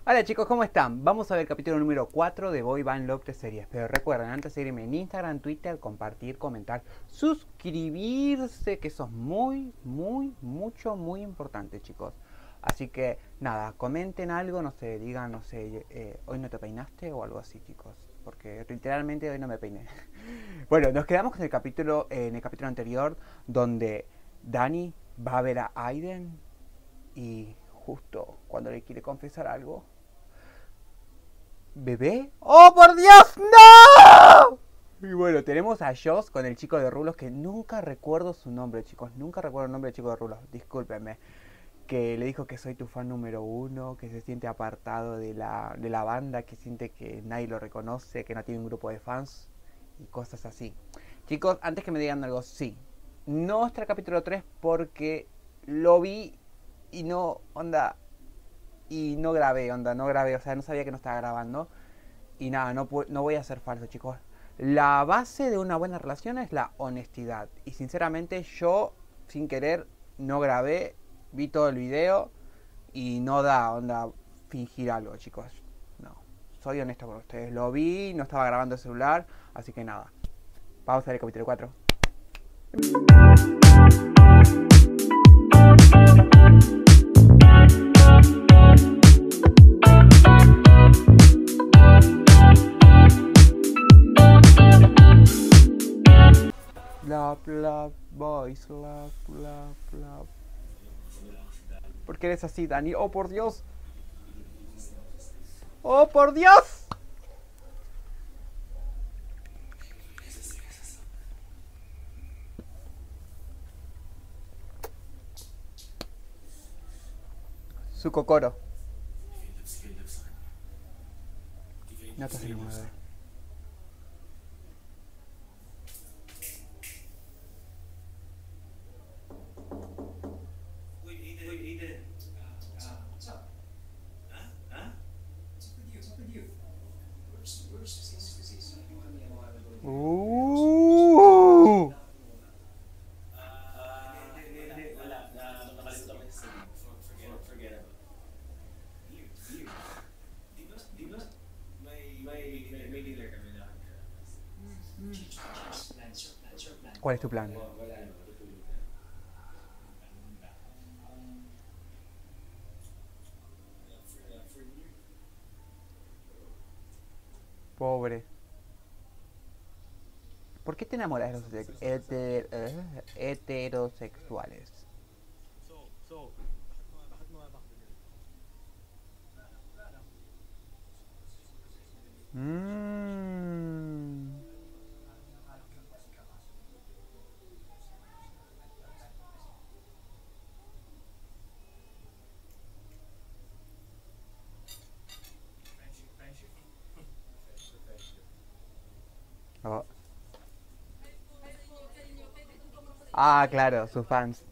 Hola chicos, ¿cómo están? Vamos a ver el capítulo número 4 de Boy Band Love de series. Pero recuerden, antes de seguirme en Instagram, Twitter, compartir, comentar, suscribirse, que eso es muy importante, chicos. Así que nada, comenten algo, no sé, digan, no sé, hoy no te peinaste o algo así, chicos. Porque literalmente hoy no me peiné. Bueno, nos quedamos con el capítulo, en el capítulo anterior, donde Dani va a ver a Aiden y justo cuando le quiere confesar algo, ¿bebé? ¡Oh, por Dios! ¡No! Y bueno, tenemos a Joss con el chico de rulos que nunca recuerdo su nombre, chicos. Nunca recuerdo el nombre del chico de rulos. Discúlpenme. Que le dijo que soy tu fan número uno, que se siente apartado de la banda, que siente que nadie lo reconoce, que no tiene un grupo de fans y cosas así. Chicos, antes que me digan algo, sí. No está el capítulo 3 porque lo vi y no, onda, y no grabé, onda, no grabé, o sea, no sabía que no estaba grabando. Y nada, no voy a ser falso, chicos. La base de una buena relación es la honestidad. Y sinceramente yo, sin querer, no grabé, vi todo el video y no da onda fingir algo, chicos. No, soy honesto con ustedes. Lo vi, no estaba grabando el celular, así que nada. Vamos a ver el capítulo 4. Love, love, boys, love, love, love. ¿Por qué eres así, Dani? ¡Oh, por Dios! ¡Oh, por Dios! Su cocoro. No te hacemos nada. Uh. ¿Cuál es tu plan? Pobre. ¿Por qué te enamoras de los heterosexuales? Mmm. Oh. Ah, claro, sus fans.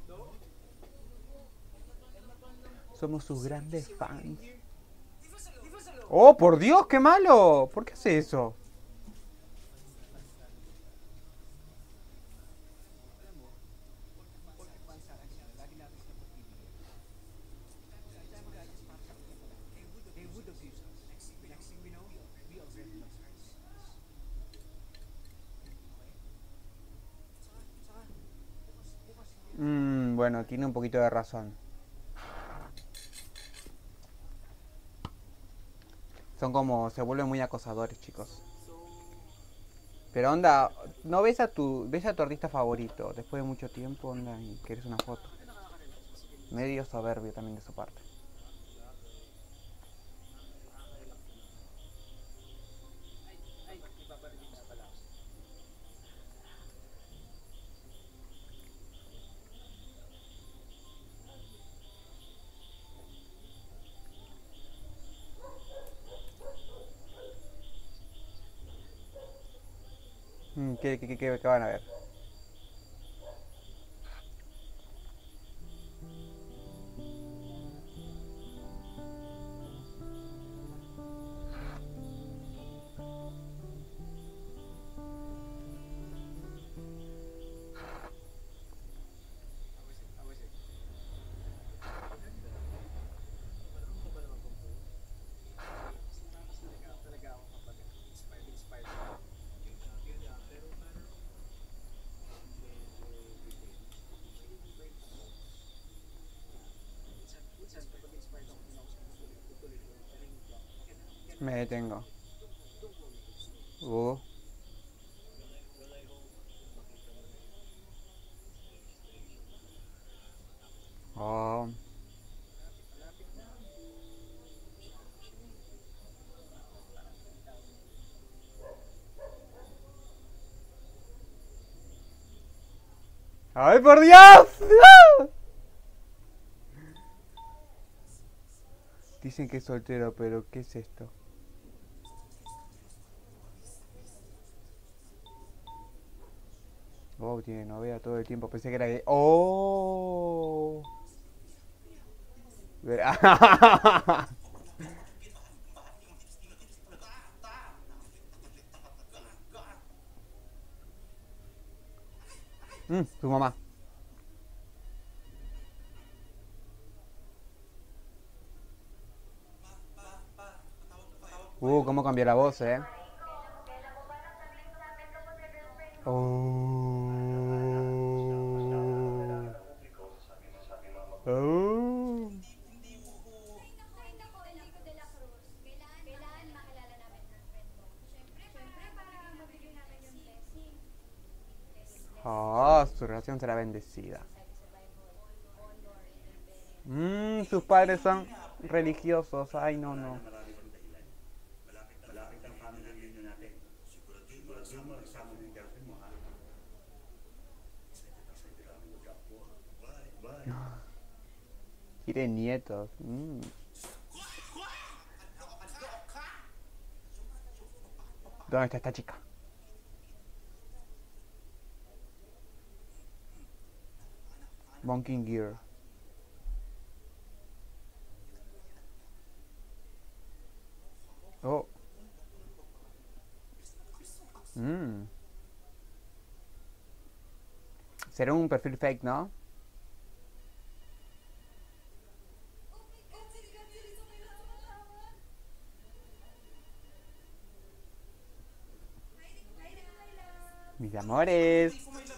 Somos sus grandes fans. Oh, por Dios, qué malo. ¿Por qué hace eso? Bueno, tiene un poquito de razón. Son como, se vuelven muy acosadores, chicos. Pero onda, no ves a tu artista favorito después de mucho tiempo, onda, y quieres una foto. Medio soberbio también de su parte. ¿Qué van a ver? Me detengo. Uh. Oh. ¡Ay, por Dios! ¡No! Dicen que es soltero, pero ¿qué es esto? Oh, tiene novia todo el tiempo. Pensé que era gay. ¡Oh! Su mamá. Cómo cambió la voz, Oh. Oh. Oh, su relación será bendecida. Sus padres son religiosos. Ay, no, no. Quiere nietos. ¿Dónde está esta chica? Monkey Gear. Oh. Será un perfil fake, ¿no? Mis amores.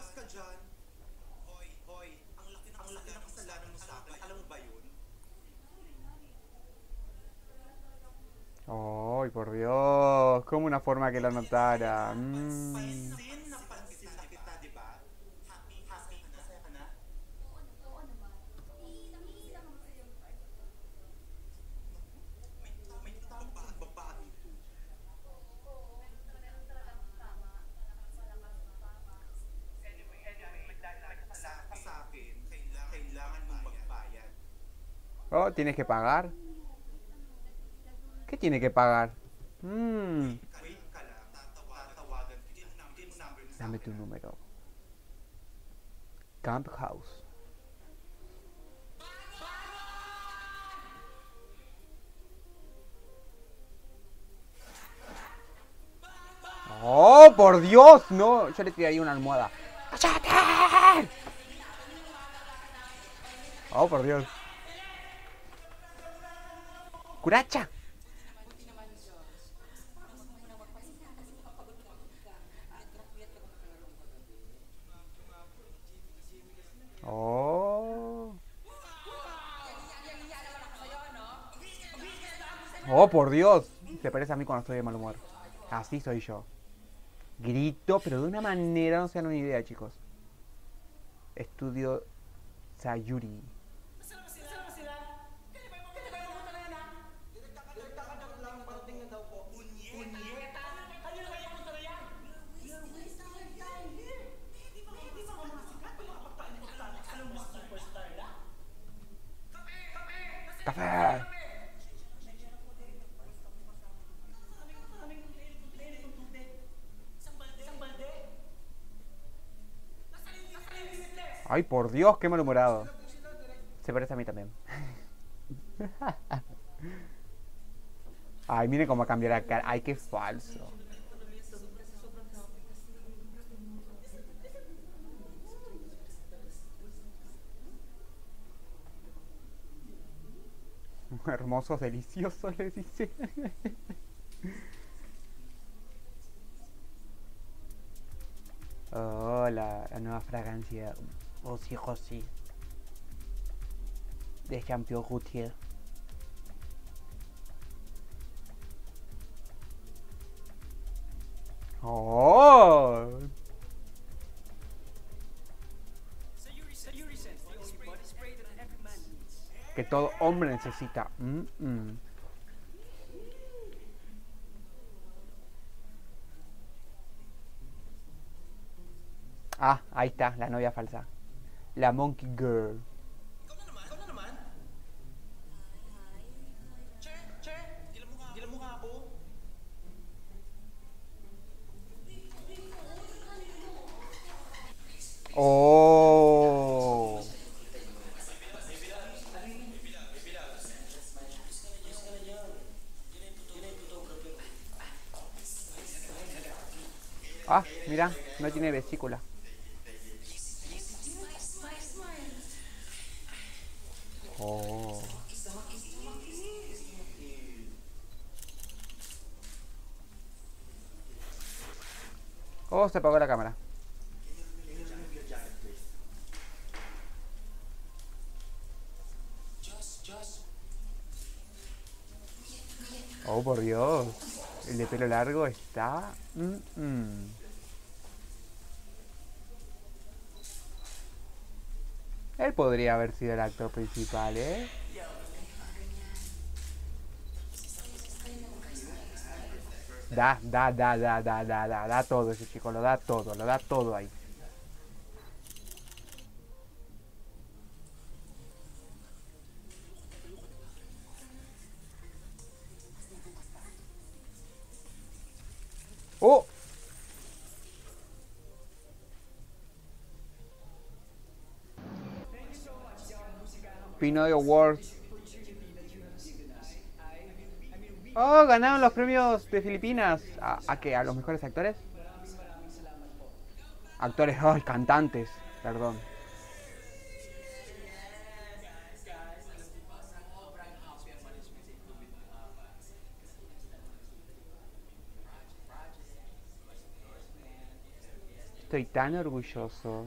Ay, por Dios. Como una forma que lo notara. Oh, ¿tienes que pagar? ¿Qué tiene que pagar? Dame tu número. Camp House. ¡Oh, por Dios! No, yo le tiré ahí una almohada. ¡Cállate! ¡Oh, por Dios! ¡Curacha! ¡Oh! ¡Oh, por Dios! Se parece a mí cuando estoy de mal humor. Así soy yo. Grito, pero de una manera, no se dan una idea, chicos. Estudio Sayuri. ¡Café! ¡Ay, por Dios, qué malhumorado! Se parece a mí también. Ay, mire cómo cambió la cara. Ay, qué falso. Hermosos, deliciosos, les dice. Oh, la nueva fragancia. Oh, sí, José. De Champion Routier. Oh. Que todo hombre necesita. Ah, ahí está, la novia falsa. La Monkey Girl. Oh. Ah, mira, no tiene vesícula. Oh. Oh, se apagó la cámara. Oh, por Dios. El de pelo largo está... Él podría haber sido el actor principal, ¿eh? Da todo ese chico, lo da todo ahí. ¡Oh! Pinoy Awards. Oh, ganaron los premios de Filipinas. ¿A qué? ¿A los mejores actores? Actores, ay, cantantes. Perdón. Estoy tan orgulloso.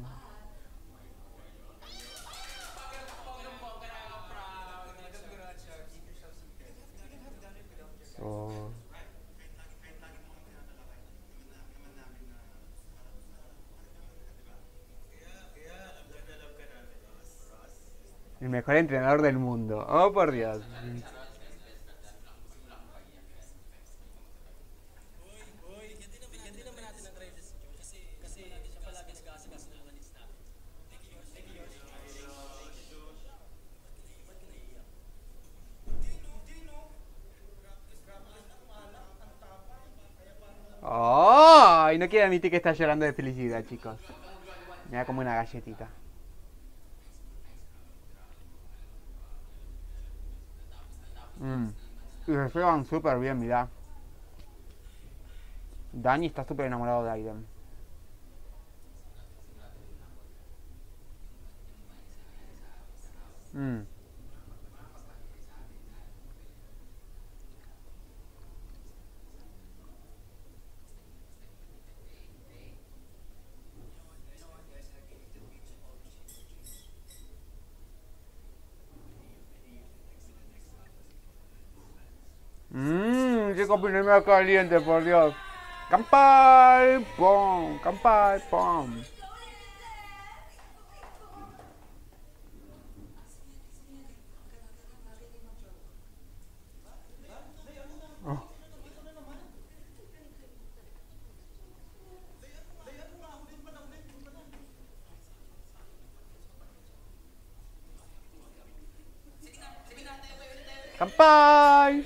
Oh. El mejor entrenador del mundo. Oh, por Dios. Oh, y no quiere admitir que está llorando de felicidad, chicos. Me da como una galletita. Y se llevan súper bien, mirá. Dani está súper enamorado de Aiden. Qué combinación caliente, por Dios. ¡Campai! ¡Pum! ¡Campai! ¡Pum! Oh. ¡Campai!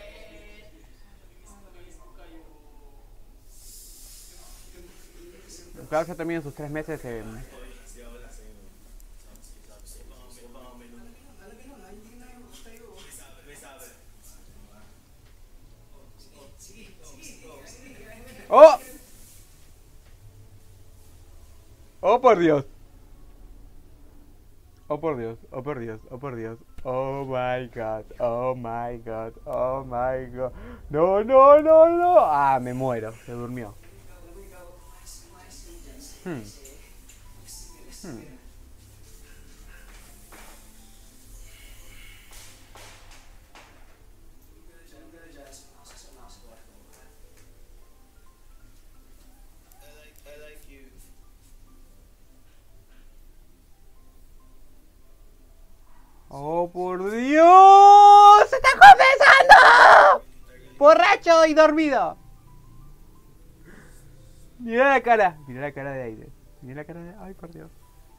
Claro, ya terminan sus 3 meses en... ¡Oh! ¡Oh, por Dios! Oh, por Dios, oh, por Dios, oh, por Dios. Oh, my God, oh, my God, oh, my God. No, no, no, no. Ah, me muero, se durmió. Hmm. y dormido. Mira la cara. Mira la cara de Aiden. Mira la cara de... Ay, por Dios.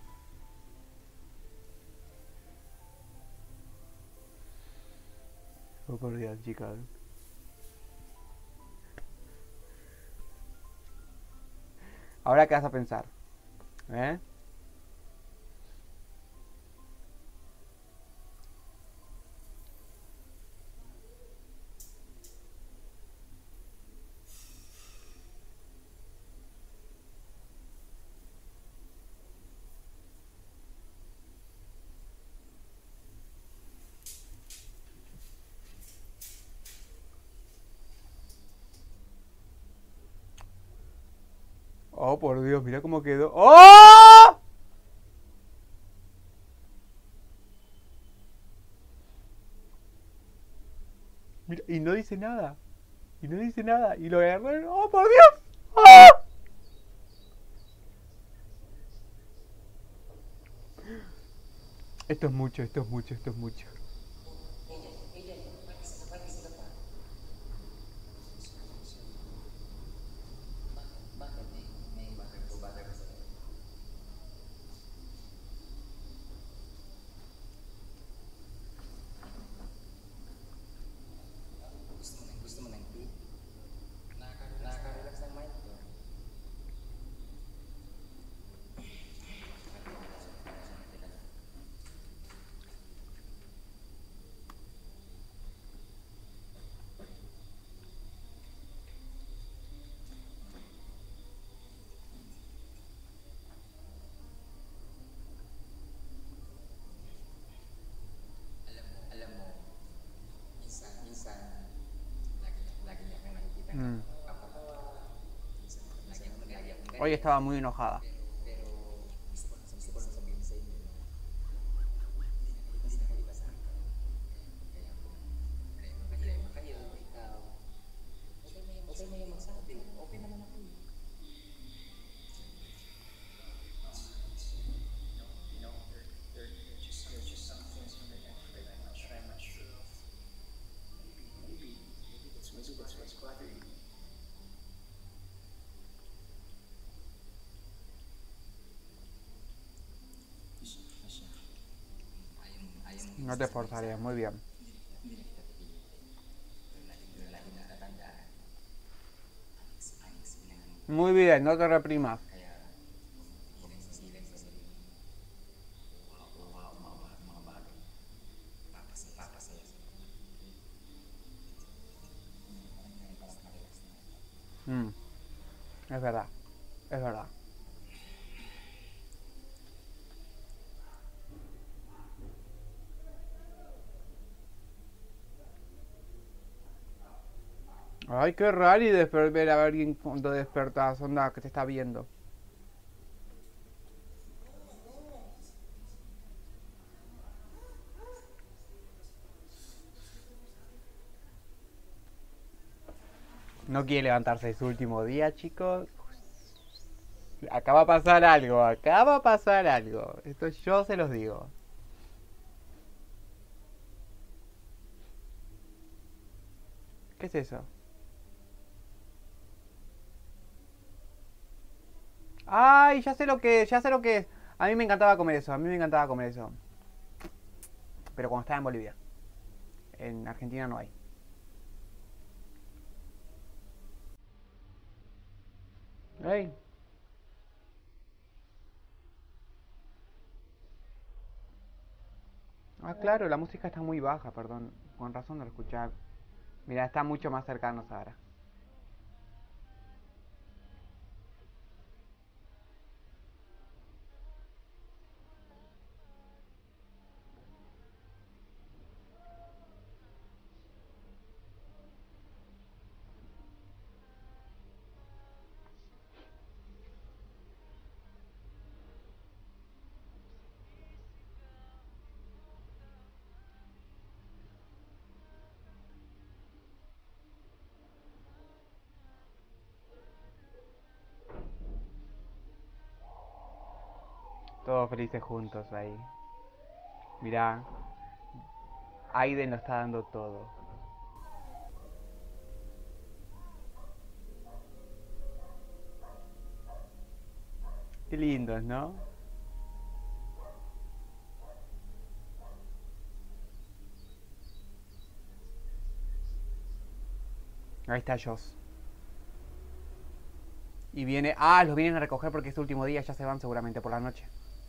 Oh, por Dios, chicos. Ahora, ¿qué vas a pensar? ¿Eh? Oh, por Dios, mira cómo quedó. ¡Oh! Mira, y no dice nada. Y no dice nada. Y lo agarraron. ¡Oh, por Dios! ¡Oh! Esto es mucho, esto es mucho, esto es mucho. Mm. Hoy estaba muy enojada. No te esforzarías, muy bien. Muy bien, no te reprimas. Mm, es verdad, es verdad. Ay, qué raro y ver a alguien cuando despertas, onda, que te está viendo. No quiere levantarse de su último día, chicos. Acá va a pasar algo, acá va a pasar algo. Esto yo se los digo. ¿Qué es eso? Ay, ya sé lo que es, ya sé lo que es. A mí me encantaba comer eso, a mí me encantaba comer eso. Pero cuando estaba en Bolivia. En Argentina no hay. Ey. Ah, claro, la música está muy baja, perdón. Con razón no lo escuchaba. Mira, está mucho más cercano ahora. Todos felices juntos ahí. Mirá, Aiden lo está dando todo. Qué lindos, ¿no? Ahí está Joss. Y viene... Ah, los vienen a recoger porque es su último día. Ya se van seguramente por la noche.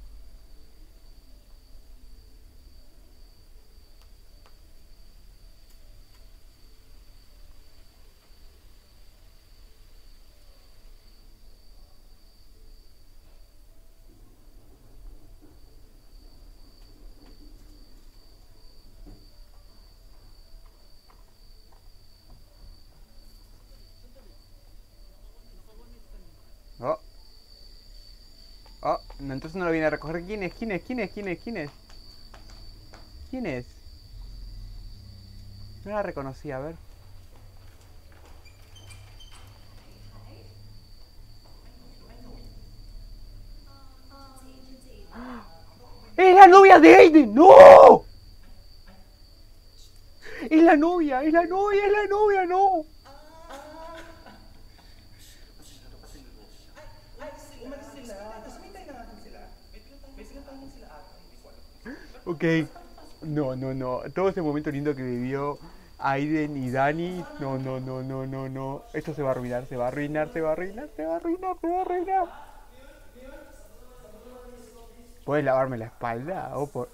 Oh, oh, no, entonces no lo viene a recoger. ¿Quién es? ¿Quién es? ¿Quién es? ¿Quién es? ¿Quién es? ¿Quién es? No la reconocí, a ver. ¡Es la novia de Aiden! ¡No! ¡Es la novia! ¡Es la novia! ¡Es la novia! ¡No! Ok. No, no, no. Todo ese momento lindo que vivió Aiden y Dani. No, no, no, no, no, no. Esto se va a arruinar, se va a arruinar, se va a arruinar, se va a arruinar, se va a arruinar. ¿Puedes lavarme la espalda? Oh, por...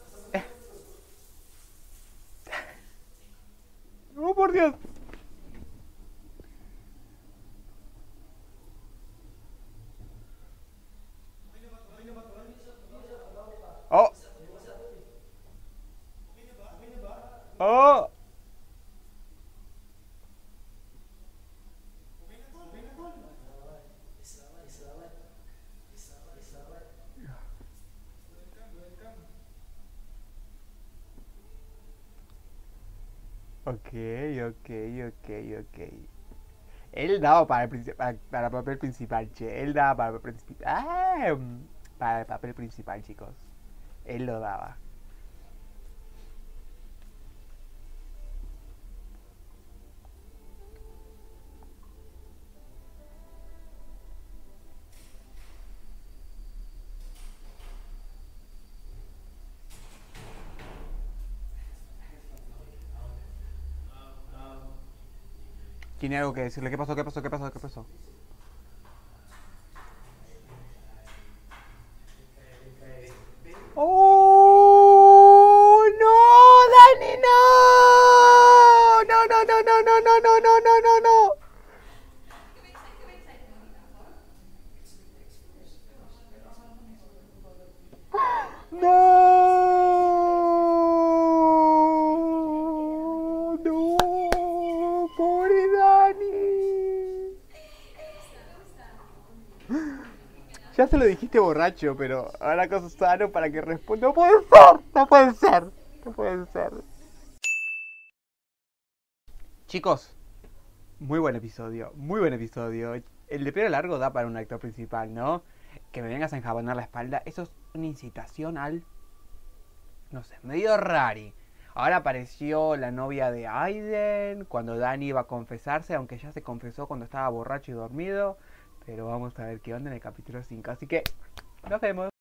¡Oh, por Dios! ¡Oh! ¡Oh! Ok, ok, ok, ok. Él daba para para el papel principal, che. Él daba para el papel principal. ¡Ah! Para el papel principal, chicos. Él lo daba. Tiene algo que decirle. ¿Qué pasó? ¿Qué pasó? ¿Qué pasó? ¿Qué pasó? ¡Oh! ¡No! ¡Dani, no! ¡No, no, no, no, no, no, no, no, no, no, no! ¡No! ¡No! ¡Pobre Dani! Ya se lo dijiste borracho, pero ahora cosa sano para que responda. ¡No puede ser! ¡No puede ser! ¡No puede ser! Chicos, muy buen episodio, muy buen episodio. El de pelo largo da para un actor principal, ¿no? Que me vengas a enjabonar la espalda, eso es una incitación al... No sé, medio rari. Ahora apareció la novia de Aiden, cuando Dani iba a confesarse, aunque ya se confesó cuando estaba borracho y dormido. Pero vamos a ver qué onda en el capítulo 5. Así que, nos vemos.